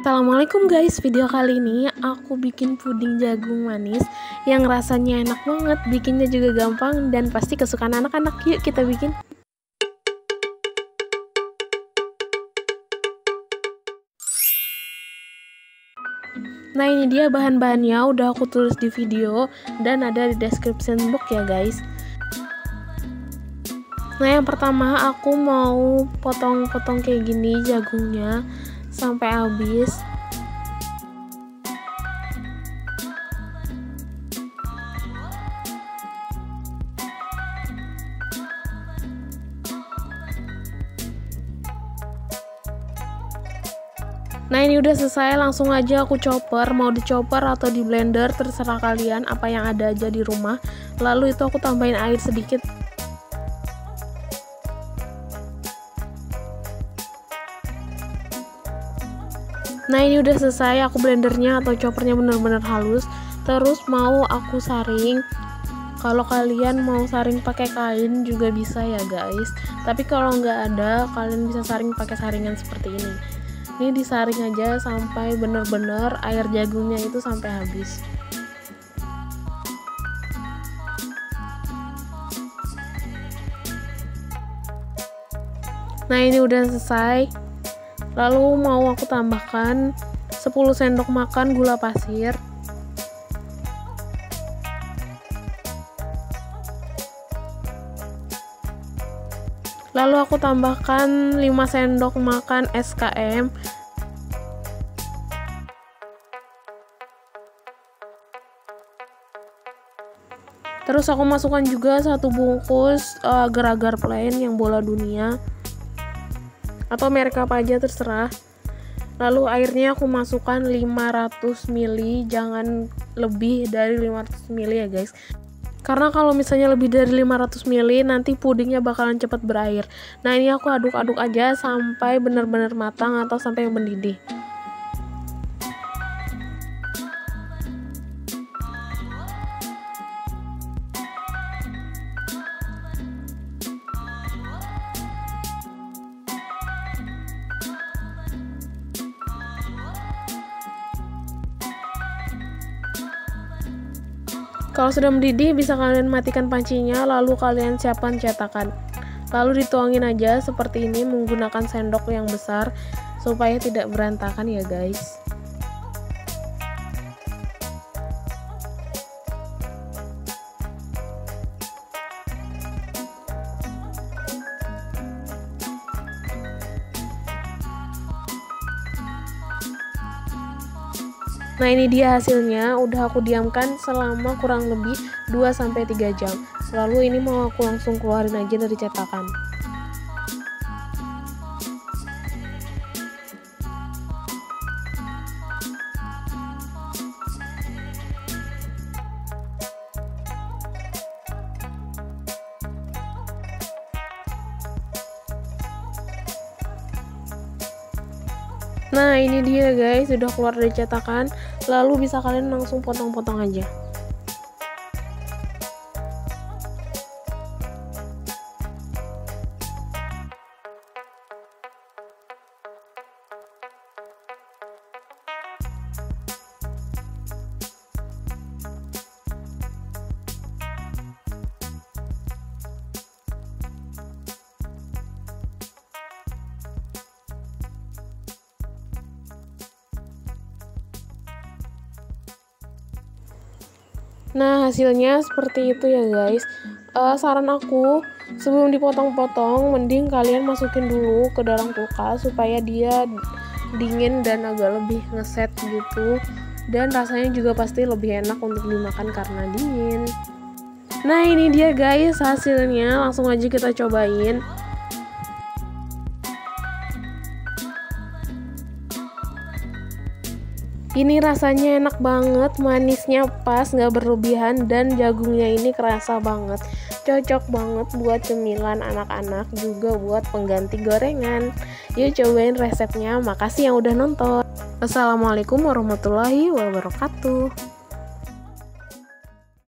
Assalamualaikum guys, video kali ini aku bikin puding jagung manis yang rasanya enak banget, bikinnya juga gampang dan pasti kesukaan anak-anak. Yuk kita bikin. Nah ini dia bahan-bahannya, udah aku tulis di video dan ada di description box ya guys. Nah yang pertama aku mau potong-potong kayak gini jagungnya sampai habis. Nah ini udah selesai, langsung aja aku chopper, mau di chopper atau di blender terserah kalian, apa yang ada aja di rumah. Lalu itu aku tambahin air sedikit. Nah ini udah selesai, aku blendernya atau choppernya bener-bener halus. Terus mau aku saring. Kalau kalian mau saring pakai kain juga bisa ya guys. Tapi kalau nggak ada, kalian bisa saring pakai saringan seperti ini. Ini disaring aja sampai bener-bener air jagungnya itu sampai habis. Nah ini udah selesai. Lalu mau aku tambahkan 10 sendok makan gula pasir. Lalu aku tambahkan 5 sendok makan SKM. Terus aku masukkan juga 1 bungkus agar-agar plain yang bola dunia atau merek apa aja terserah. Lalu airnya aku masukkan 500 ml, jangan lebih dari 500 ml ya guys. Karena kalau misalnya lebih dari 500 ml nanti pudingnya bakalan cepat berair. Nah ini aku aduk-aduk aja sampai benar-benar matang atau sampai mendidih. Kalau sudah mendidih bisa kalian matikan pancinya, lalu kalian siapkan cetakan. Lalu dituangin aja seperti ini menggunakan sendok yang besar supaya tidak berantakan ya guys. Nah ini dia hasilnya, udah aku diamkan selama kurang lebih 2-3 jam. Lalu ini mau aku langsung keluarin aja dari cetakan. Nah ini dia guys, sudah keluar dari cetakan. Lalu bisa kalian langsung potong-potong aja. Nah hasilnya seperti itu ya guys. Saran aku sebelum dipotong-potong mending kalian masukin dulu ke dalam kulkas supaya dia dingin dan agak lebih ngeset gitu, dan rasanya juga pasti lebih enak untuk dimakan karena dingin. Nah ini dia guys hasilnya, langsung aja kita cobain. Ini rasanya enak banget, manisnya pas, nggak berlebihan, dan jagungnya ini kerasa banget. Cocok banget buat cemilan anak-anak, juga buat pengganti gorengan. Yuk cobain resepnya, makasih yang udah nonton. Assalamualaikum warahmatullahi wabarakatuh.